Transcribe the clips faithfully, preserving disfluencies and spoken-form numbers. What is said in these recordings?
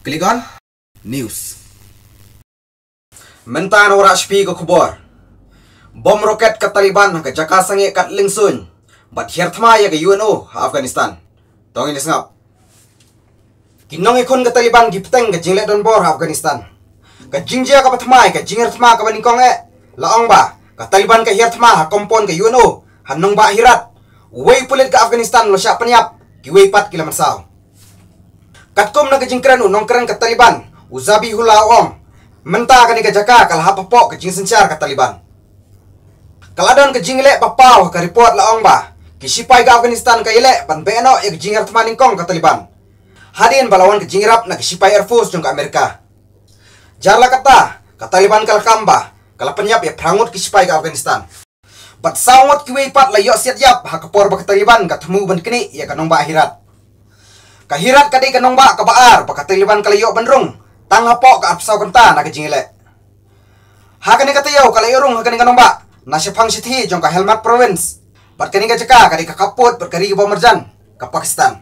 Kilikan News. Mentan ora shpi ko khobor. Bom roket ke Taliban ke jaka sange kat lingsun. Bat herthma ya ke U N O Afghanistan. Tong ini sengap. Kinong ikon ke Taliban gipteng ke jingle don bor Afghanistan. Ke jingjia ke pathmai ke jinger thma ke baningkong e. Laong ba ke Taliban ke herthma ha kompon ke U N O. Hanong ba hirat. Wei pulit ke Afghanistan lo syak penyap. Ki wei pat kila marsau. Katkom na ke jingkran unong keren ke Taliban. Uzabi hula om. Mentah kani ke jaka kal hapapok ke jing sencar ke Taliban. Kaladon ke jingle papau ke report laong ba. Ki sipai ke Afghanistan ke ile ban beno e ke jinger thma ningkong ke Taliban. Hadin balawan ke jingrap na ke sipai Air Force jong ke Amerika. Jarla kata ke Taliban kal kamba kala penyap ya prangut ke sipai ke Afghanistan. Bat saungot ki wei pat la yo siat yap ha kapor ba ke Taliban ka temu ban kini ya kanong ba akhirat. Kahirat kadi kanong ba ka baar ba ke Taliban kala yo bandrung tang hapok ka apsau kenta na ke jingile. Ha kani kata yo kala yorung ha kani kanong ba na sepang sithi jong ka Helmand province. Bat kani ka jaka kadi ka kaput berkari ba merjan ka Pakistan.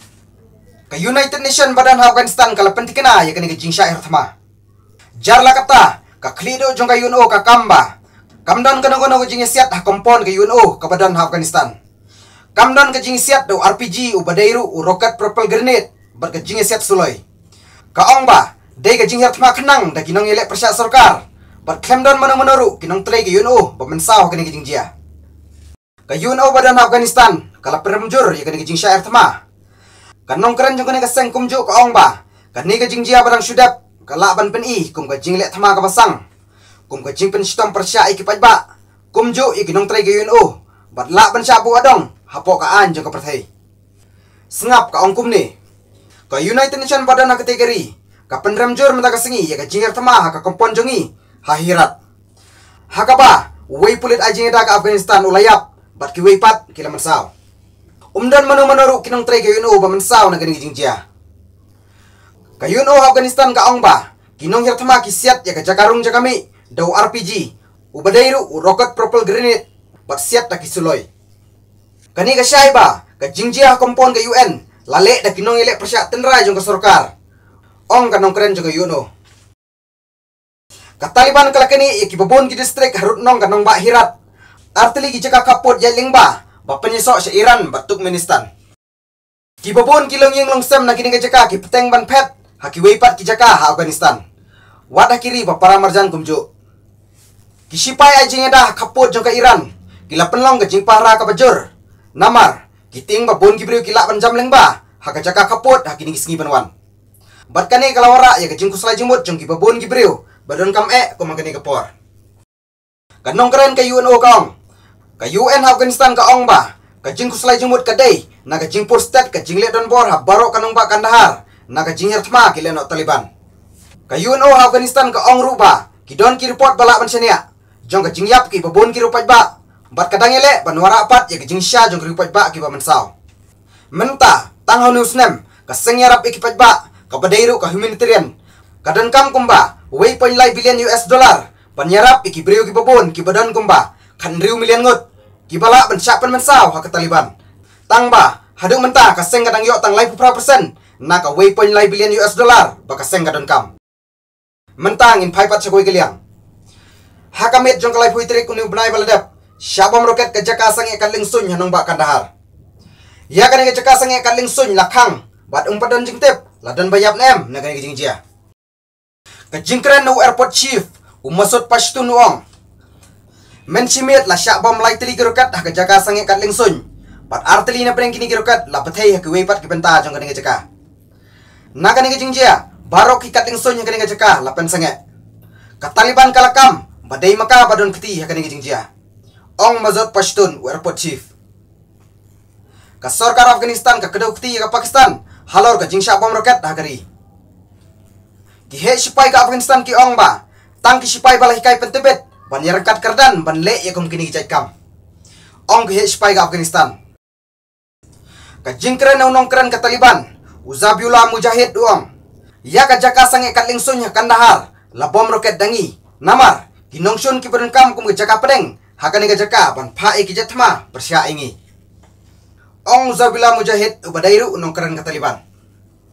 Ka United Nation badan Afghanistan kala pentikena ya kani ka jing syair thma. Jarla kata ka klido jong ka U N O ka kamba. Kamdon kano-kano ke jing siat ha kompon ke U N O ke badan Afghanistan. Kamdon ke jing siat do R P G u badairu u rocket propel grenade ber ke jing siat suloi. Kaong ba dei ke jing thma khnang da kinong elek persya sarkar. Ber klemdon mano-manoru kinong trei ke U N O ba mensau ke ni ke jing jia. Ke U N O badan Afghanistan kala peremjur ya ke ni ke jing syair thma. Kanong keren jong ke seng kumju kaong ba. Ka ni ke jing jia barang sudap kala ban pen i kum ke jing lek thma ka basang. Kum ke jing pen sitom persya iki pajba. Kum ju iki nong trei ke U N O. Bat la ban syabu adong. Hapok ka an jong ke perthai. Sengap ka ong kum ni. Ka United Nation badan ha kategori. Ka penremjur menta ka sengi ya ka jinger thema ha ka kompon jongi. Ha hirat. Ha ka ba. Wei pulit ajing da ka Afghanistan ulayap. Bat ki wei pat kila mensau. Umdan manu-manoru kinong trei ke U N O ba mensau na gani jingjia. Ka U N O Afghanistan ka ong ba. Kinong hir thema ki siat ya ka jakarung jakami. Daw R P G, ubadairu u rocket propel grenade, bat siap tak kisuloi. Kani ka syai ba, ka jingjia kompon ke U N, lale da kinong elek persyak tenrai jong ke sorkar. Ong kanong keren jong ke U N O. Ka Taliban kala kani ikibabon ki distrik harut nong kanong ba hirat. Artili ki jaka kapot yaling ba, ba penyesok sa Iran bat Turkmenistan. Kibabon kilong yung longsem na kini ka jaka ki peteng ban pet, haki weipat ki jaka ha Afghanistan. Wadah kiri ba para marjan kumju. Kisipai ajing dah kaput jong ke Iran. Gila penlong ke jing para ka bajur. Namar, kiting ba bon gibriu kila ban jam leng ba. Ha ka jaka kaput ha kini kisengi banwan. Bat kani kalawara ya ke jing kuslai jimut jong giba bon gibriu. Badon kam e ko mangkani kapor. Kanong keren ke U N O kaong. Ka U N Afghanistan ka ong ba. Ka jing kuslai jimut ka day. Na ka jing pur state ka jing le don bor ha baro kanong ba Kandahar. Na ka jing herthma kile no Taliban. Ka U N O Afghanistan ka ong ruba. Kidon ki report balak ban senia. Jong ke jing yap ki babon ki rupat ba. Bat kadang ele banwara apat ya ke jing sya jong ki rupat ba ki ba mensau. Menta tanghau news nem ka sengyarap ikipat ba ka badairu ka humanitarian. Kadan kam kumba wei point lai billion U S dollar. Panyarap iki briu ki babon ki badan kumba kan riu million ngut. Ki bala ban syak pen mensau ha ke Taliban. Tang ba hadung menta ka seng kadang yo tang lai pupra persen na ka wei point lai billion U S dollar ba ka seng kadan kam. Mentang in phaipat sa koi keliang. Hakamit jong kalai puitrik kunu benai baladap. Syabam roket ke jaka sange kan lingsun hanong ba Kandahar. Ya kan ke jaka sange kan lingsun lakhang. Bat umpadan jing tip. Ladan bayap nem na kan ke jing jia. Ke jingkren no airport chief. Umasut Pashtun uong. Mensimit la syabam lai teli ke roket ha ke jaka sange kan lingsun. Bat arteli na preng kini ke roket la petai ha ke weipat ke benta jong kan ke jaka. Na kan ke jing jia. Barok ki kat lingsun ha kan ke jaka la pen sange. Ka Taliban kalakam. Badai maka badon keti hakani ke jingjia. Ong Mazut Pashtun airport chief. Ka sarkar Afghanistan ka kedau keti ka Pakistan halor ka jingsha bom roket hakari. Ki he sipai ka Afghanistan ki ong ba. Tang ki sipai bala hikai pentebet ban yarangkat kerdan ban le yakum kini ki kam. Ong ki he sipai ka Afghanistan. Ka jingkren nong keren ka Taliban. Uzabiullah Mujahid uong. Ya ka jaka sange kat lingsun ya Kandahar la bom roket dangi. Namar Kinongsun ki kam kum ke jaka pedeng. Hakani ke jaka ban pa e ki jatma persya ingi. Ong Uzabiullah Mujahid ubadairu nong keren ke Taliban.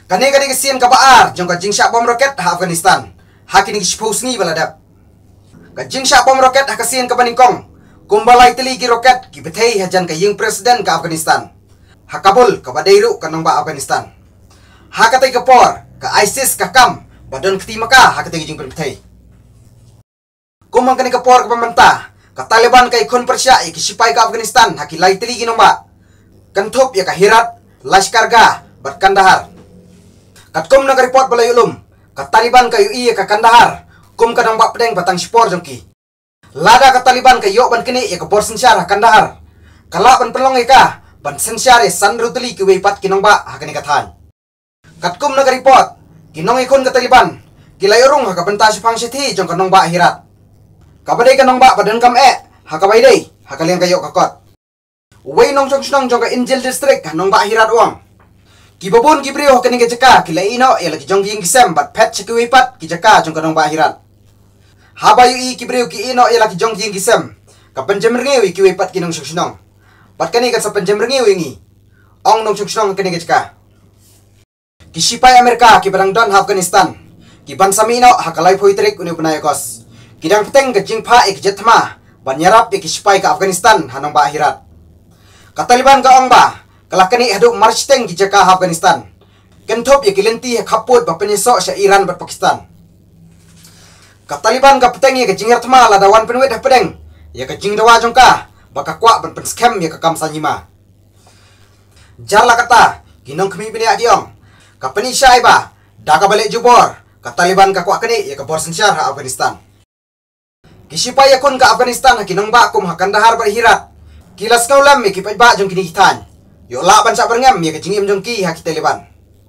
Kani kani kesian ka baar jong ka jingsha bom roket ha Afghanistan. Ha kini kishpos ni baladap. Ka jingsha bom roket ha kesian ka baningkong. Kumbalai teli ki roket ki bethei hajan ka ying presiden ka Afghanistan. Ha Kabul ka badairu ka nong ba Afghanistan. Ha katai ka por ka ISIS ka kam badon keti maka ha katai jing bethei. Kumang kani ka por ka pamantah ka Taliban ka ikon persya ki sipai ka Afghanistan ha ki lai teli ki nong ba. Kantup ya ka Herat, Lashkar Gah, bat Kandahar. Katkum na report balay ulum, ka Taliban ka U I ka Kandahar, kum ka nang bapdeng batang spor jongki. Lada ka Taliban ka yo ban kini ya ka Borsensyar Kandahar. Kala ban pelong ka, ban sensyar san ruteli ki weipat kinong ba ha kani kathan. Katkum na report, kinong ikon ka Taliban, kilayurung ha ka benta sipang sithi jong kanong ba Herat. Kabaday kanong ba badan kam e, ha kabayday, ha kaliang kayo kakot. Uway nong chong chong jong ka Injil district nong ba Herat uang. Kibabon kibriyo kani ka jaka kila ino ya lagi jong ging kisem bat pet cheki pat ki jaka jong ka nong ba Herat. Habayu i kibriyo ki ino ya lagi jong ging kisem ka penjemrengewi ki pat kinong chong chong. Bat kani ka sa penjemrengewi ngi. Ong nong chong chong kani ka jaka. Kisipay Amerika ki barang don Afghanistan. Ki bansamino hakalay poitrik uni punayakos. Kidang peteng ka jingpa ik jetma banyarap ik kisipay ka Afghanistan hanong ba Herat. Kataliban ka ong ba, kalakani haduk march teng ki jaka Afghanistan. Kentop ya kilenti kaput ba penyeso sa Iran bat Pakistan. Kataliban ka peteng ya ka jingir tma ladawan penwet ha pedeng. Ya ka jing dawa jong ka, baka kwa ban pen scam ya ka kamsa nyima. Jarla kata, kinong kami bini adiong. Ka penisay ba, daka balik jubor. Kataliban ka kwa kani ya ka Borsensyar ha Afghanistan. Kisipay akon ka Afghanistan ha kinong ba kum ha Kandahar ba Herat. Kilas kau lam mi kipai ba jong kini hitan. Yo la ban sa berngam mi kecingim jong ki ha kita Taliban.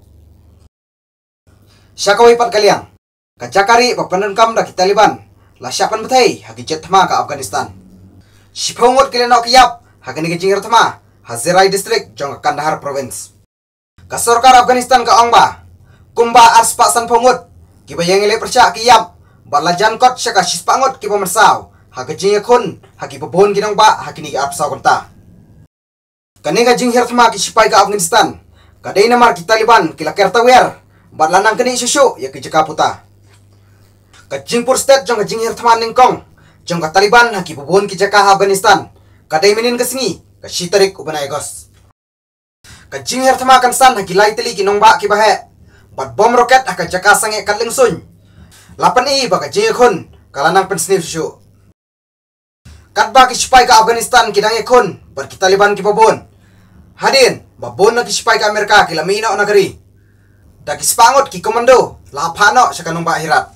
Syakawai pat kaliang. Ka Jakari ba panan kam da kita Taliban. La syapan betai ha ki jet thama ka Afghanistan. Siphongot kileno kiyap ha kini kecingir thama ha Zerai district jong Kandahar province. Ka sarkar Afghanistan ka ongba. Kumba ars pa san phongot. Ki bayang ile persya kiyap. Balajan kot syaka sispangot ki pemersaw. Haka jing yakun, haki babon ginang ba, haki ni apsa konta. Kani ka jing hertma ki sipai ka Afghanistan. Kadai namar ki Taliban kila kertawer, bat lanang kani susu ya ki jaka puta. Ka jing pur state jong ka jing hertma ningkong, jong ka Taliban haki babon ki jaka Afghanistan. Kadai minin ka singi, ka shitarik ubanay gos. Ka jing hertma kan san haki lai teli ki nong ba ki bahe. Bat bom roket haka jaka sange katling sun. Lapan i ba ka jing yakun, kalanang pensnif susu. Katba ki sipai ka Afghanistan kidang ekon bar ki Taliban ki babon. Hadin babon na ki sipai ka Amerika kila mina nagari. Da ki spangot ki komando lapano sa kanong ba Herat.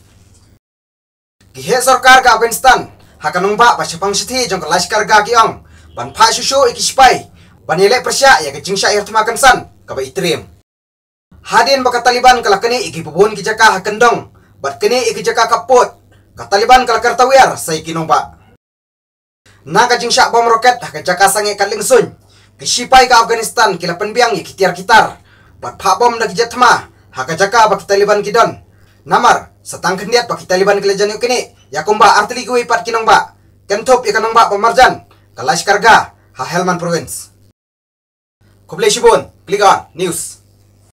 Ki he sarkar ka Afghanistan ha kanong ba pa syapang sithi jong ka Lashkar Gah ki ong ban pha susu iki sipai banile persya ya ka jingsha irtma kansan ka ba itrim. Hadin ba ka Taliban kala kani iki babon ki jaka ha kendong bat kani iki jaka kapot ka Taliban kala kartawer sa ikinong ba. Naka jingsha bom roket ha jaka sange katling sun. Kisipai ka Afghanistan kila penbiang ya kitiar kitar. Bat pha bom na kijatma ha jaka ba ki Taliban kidon. Namar satang kendiat ba ki Taliban kila janyu kini ya kumba artili kuwi pat kinong ba. Kentop ya kanong ba pemarjan ka Lashkar Gah ha Helmand province. Kublai Shibun, click on news.